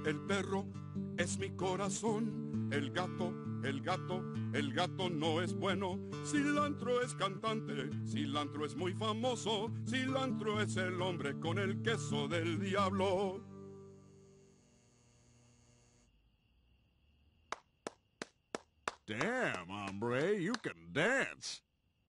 El perro es mi corazón, el gato no es bueno. Cilantro es cantante, cilantro es muy famoso, cilantro es el hombre con el queso del diablo. Damn, hombre, you can dance.